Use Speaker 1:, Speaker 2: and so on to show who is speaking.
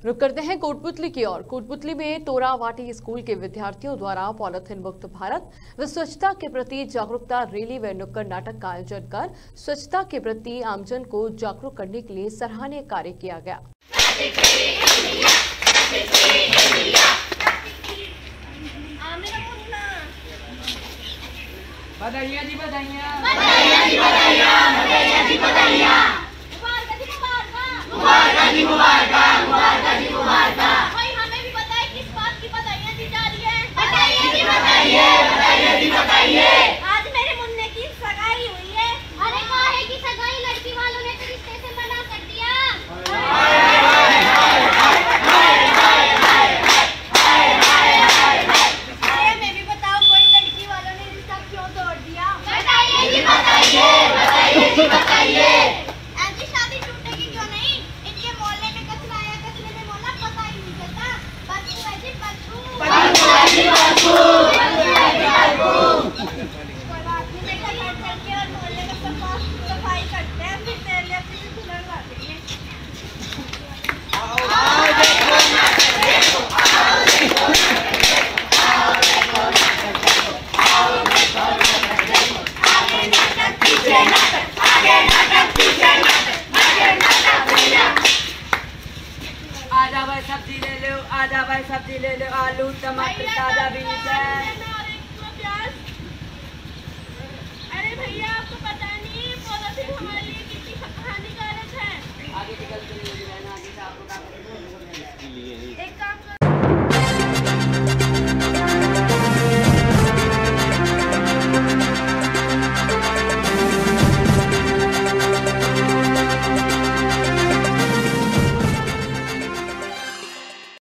Speaker 1: रुक करते हैं कोटपुतली की ओर। कोटपुतली में तोरावाटी स्कूल के विद्यार्थियों द्वारा पॉलिथीन मुक्त भारत व स्वच्छता के प्रति जागरूकता रैली व नुक्कड़ नाटक का आयोजन कर स्वच्छता के प्रति आमजन को जागरूक करने के लिए सराहनीय कार्य किया गया।
Speaker 2: बधाइयाँ जी बधाइयाँ,
Speaker 3: बधाइयाँ जी बधाइयाँ, बधाइयाँ जी बधाइयाँ, मुबारक जी मुबारक, मुबारक जी मुबारक।
Speaker 4: भाई हमें भी बताइए किस बात की बधाइयाँ दी जा रही है।
Speaker 3: बताइए जी बताइए, बताइए जी बताइए।
Speaker 4: आज मेरे मुन्ने की सगाई हुई है।
Speaker 5: अरे काहे की सगाई, लड़की वालों ने तो रिश्ते से मना कर दिया।
Speaker 4: हमें भी बताओ कोई लड़की वालों ने रिश्ता क्यों तोड़ दिया।
Speaker 3: बताइए जी बताइए, बताइए जी बताइए।
Speaker 4: ऐसी शादी टूटेगी क्यों नहीं। इनके मोहल्ले में कचरा आया, कचरे में मोहल्ला पता ही नहीं चलता। बदबू है जी बदबू,
Speaker 3: बदबू है जी बदबू, बदबू है जी बदबू।
Speaker 4: कोई बात नहीं बेटा, घर चल के और मोहल्ले में सफाई करते हैं, फिर तेरे लिए अपनी दुल्हन ला देंगे।
Speaker 3: आओ देखो नाटक देखो, आओ देखो नाटक देखो, आओ देखो नाटक देखो, आओ देखो नाटक देखो। आगे नाटक पीछे नाटक, आगे नाटक पीछे नाटक, आगे नाटक भैया।
Speaker 2: आजा भाई सब्जी ले लो, आजा भाई सब्जी ले लो, आलू टमाटर ताजा बीज है।
Speaker 4: अरे भैया आपको पता नहीं पॉलिथीन हमारे लिए कितनी हानिकारक है।
Speaker 2: आगे निकल के